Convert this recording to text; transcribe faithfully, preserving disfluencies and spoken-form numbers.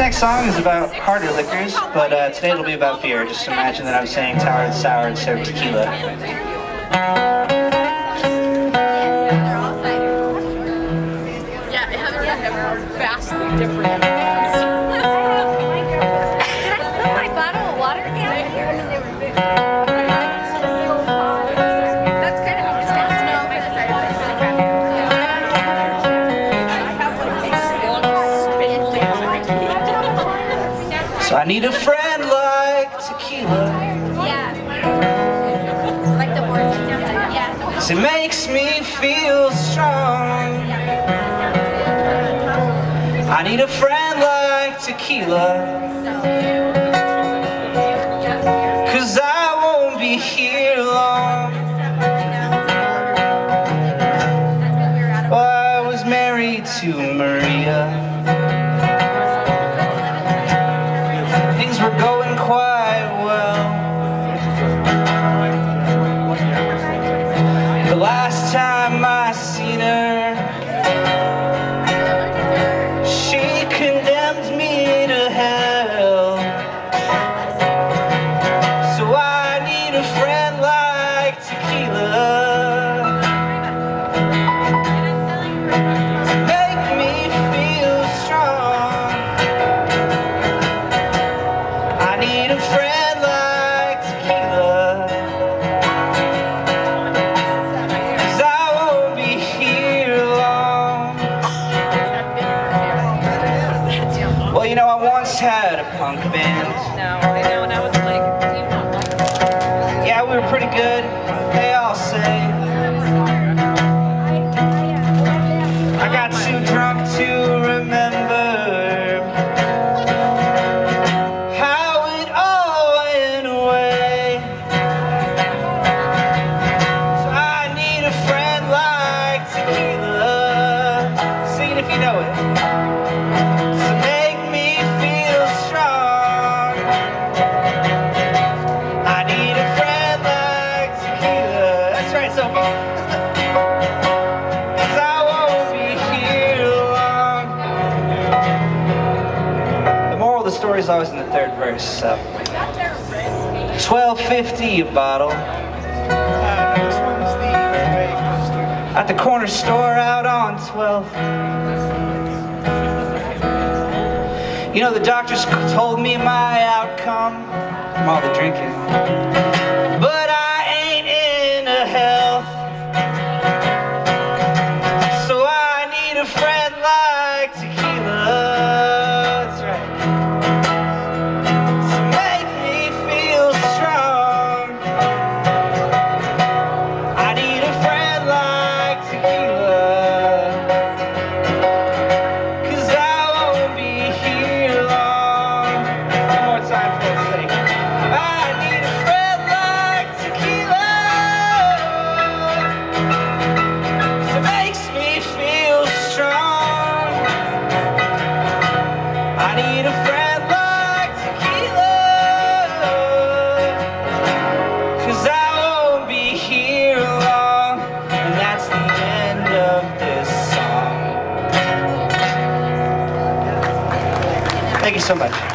next song is about harder liquors, but uh, today it'll be about beer. Just imagine that I'm saying sour and sour instead of tequila. Yeah, it has vastly different. My bottle of water can here. That's kind of how it's supposed to smell. So I need a friend like tequila. Yeah. Like the words. Yeah. 'Cause it makes me feel strong. I need a friend like tequila. 'Cause I won't be here long. Well, I was married to Maria. Things were going quite well. The last time I seen her, she condemned me to hell. So I need a friend like tequila to make me feel strong. I need a friend like tequila, 'cause I won't be here long. Well, you know, I once had a punk band. No, I know, and I was like, do you not like that? Yeah, we were pretty good, they all say. I got too drunk to remember how it all went away. So I need a friend like tequila, sing it if you know it, to make me feel strong. I need a friend like tequila. That's right, Sophie. 'Cause I won't be here long. The moral of the story is always in the third verse, so. twelve fifty a bottle. At the corner store out on twelfth. You know, the doctors told me my outcome from all the drinking, but I ain't into health. So I need a friend like tequila. That's right. To make me feel strong. I need a friend like tequila. 'Cause I won't be here long. One more time for the sake. I need a friend like tequila. 'Cause it makes me feel strong. I need a friend like tequila. 'Cause I won't be here long. And that's the end of this song. Thank you so much.